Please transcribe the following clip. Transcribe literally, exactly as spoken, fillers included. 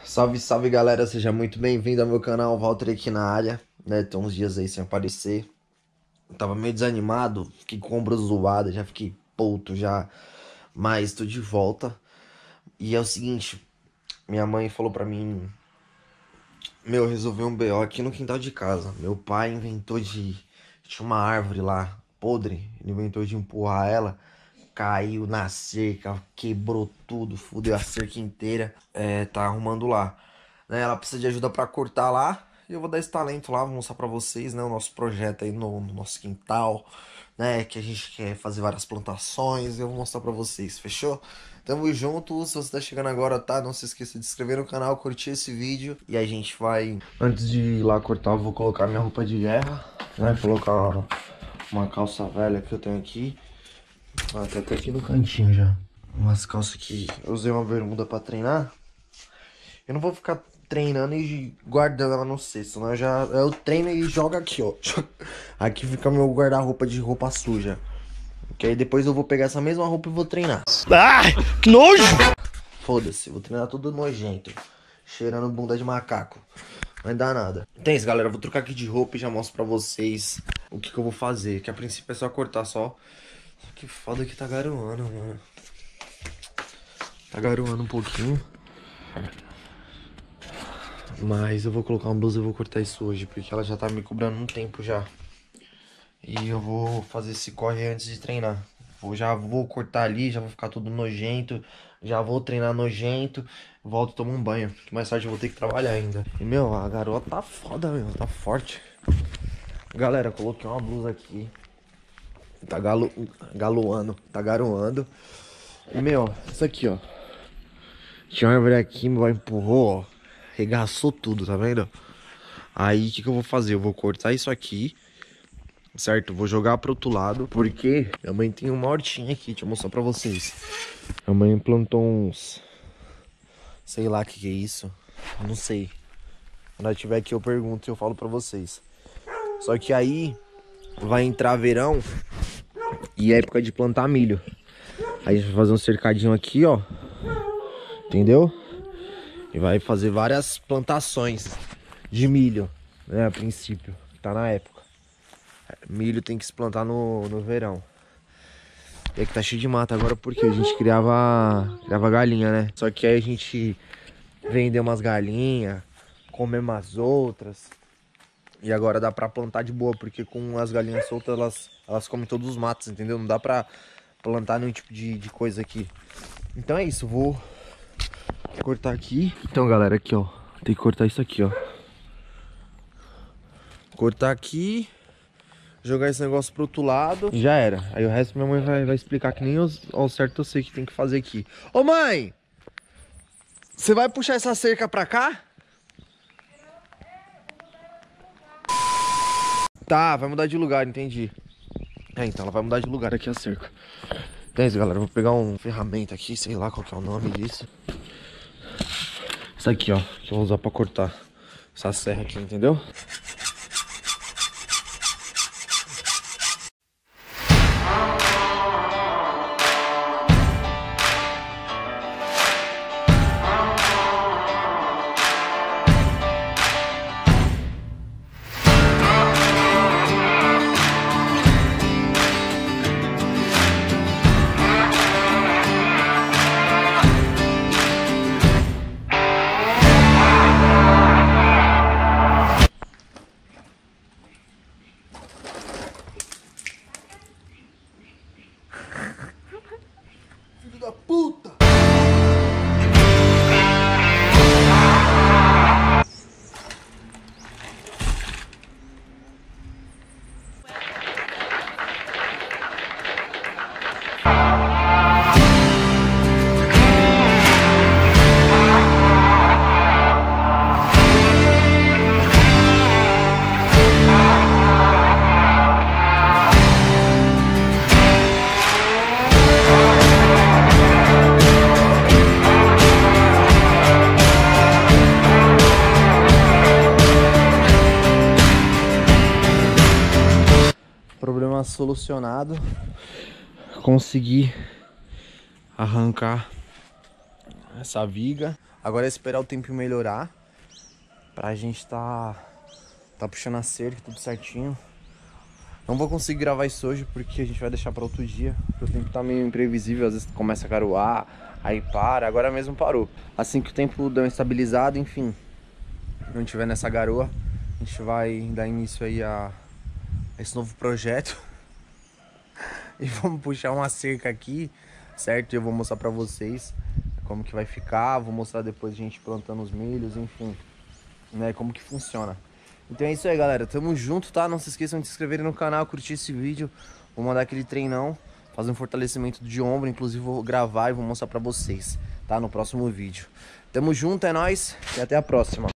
Salve, salve galera, seja muito bem-vindo ao meu canal, Walter aqui na área, né? Tô uns dias aí sem aparecer. Eu tava meio desanimado, fiquei com o ombro zoado, já fiquei puto já, mas tô de volta. E é o seguinte, minha mãe falou pra mim, meu, resolveu um B O aqui no quintal de casa. Meu pai inventou de, tinha uma árvore lá, podre, ele inventou de empurrar ela. Caiu na cerca, quebrou tudo, fudeu a cerca inteira. É, tá arrumando lá. Né, ela precisa de ajuda pra cortar lá. E eu vou dar esse talento lá, vou mostrar pra vocês, né? O nosso projeto aí no, no nosso quintal, né? Que a gente quer fazer várias plantações. Eu vou mostrar pra vocês, fechou? Tamo junto. Se você tá chegando agora, tá? Não se esqueça de se inscrever no canal, curtir esse vídeo. E a gente vai... Antes de ir lá cortar, eu vou colocar minha roupa de guerra. Né? Colocar uma calça velha que eu tenho aqui. Ah, tá até aqui no cantinho já. Umas calças que eu usei uma bermuda pra treinar. Eu não vou ficar treinando e guardando ela no cesto, senão eu já eu treino e jogo aqui, ó. Aqui fica meu guarda-roupa de roupa suja. Que aí depois eu vou pegar essa mesma roupa e vou treinar. Ai, que nojo! Foda-se, vou treinar tudo nojento. Cheirando bunda de macaco. Não vai dar nada. Então é isso, galera. Eu vou trocar aqui de roupa e já mostro pra vocês o que, que eu vou fazer. Que a princípio é só cortar só. Só que foda que tá garoando, mano. Tá garoando um pouquinho. Mas eu vou colocar uma blusa e vou cortar isso hoje, porque ela já tá me cobrando um tempo já. E eu vou fazer esse corre antes de treinar. Vou, já vou cortar ali, já vou ficar tudo nojento. Já vou treinar nojento. Volto e tomo um banho, que mais tarde eu vou ter que trabalhar ainda. E, meu, a garota tá foda, meu, tá forte. Galera, coloquei uma blusa aqui. Tá galo, galoando, tá garoando. E, meu, isso aqui, ó. Tinha uma árvore aqui, meu pai empurrou, ó. Regaçou tudo, tá vendo? Aí, o que que eu vou fazer? Eu vou cortar isso aqui, certo? Vou jogar pro outro lado, porque minha mãe tem uma hortinha aqui, deixa eu mostrar pra vocês. Minha mãe plantou uns... Sei lá o que que é isso. Não sei. Quando eu tiver aqui eu pergunto e eu falo pra vocês. Só que aí, vai entrar verão e é época de plantar milho. Aí a gente vai fazer um cercadinho aqui, ó. Entendeu? E vai fazer várias plantações de milho, né, a princípio, tá na época. Milho tem que se plantar no, no verão. E aqui tá cheio de mata agora porque a gente criava, criava galinha, né? Só que aí a gente vendeu umas galinhas, comeu umas outras. E agora dá pra plantar de boa, porque com as galinhas soltas elas, elas comem todos os matos, entendeu? Não dá pra plantar nenhum tipo de, de coisa aqui. Então é isso, vou... cortar aqui. Então, galera, aqui, ó. Tem que cortar isso aqui, ó. Cortar aqui. Jogar esse negócio pro outro lado. E já era. Aí o resto minha mãe vai, vai explicar que nem eu, ao certo eu sei que tem que fazer aqui. Ô, mãe! Você vai puxar essa cerca pra cá? Tá, vai mudar de lugar, entendi. É, então ela vai mudar de lugar aqui a cerca. Então é isso, galera. Eu vou pegar um ferramenta aqui, sei lá qual que é o nome disso. Isso aqui, ó, que eu vou usar pra cortar essa serra aqui, entendeu? Filho da puta! Problema solucionado. Consegui arrancar essa viga. Agora é esperar o tempo melhorar pra gente tá, tá puxando a cerca, tudo certinho. Não vou conseguir gravar isso hoje porque a gente vai deixar pra outro dia, porque o tempo tá meio imprevisível, às vezes começa a garoar, aí para, agora mesmo parou. Assim que o tempo deu uma estabilizada, enfim, não tiver nessa garoa, a gente vai dar início aí a, a esse novo projeto. E vamos puxar uma cerca aqui, certo? Eu vou mostrar pra vocês como que vai ficar, vou mostrar depois a gente plantando os milhos, enfim, né, como que funciona. Então é isso aí, galera, tamo junto, tá? Não se esqueçam de se inscreverem no canal, curtir esse vídeo. Vou mandar aquele treinão, fazer um fortalecimento de ombro, inclusive vou gravar e vou mostrar pra vocês, tá? No próximo vídeo. Tamo junto, é nóis e até a próxima.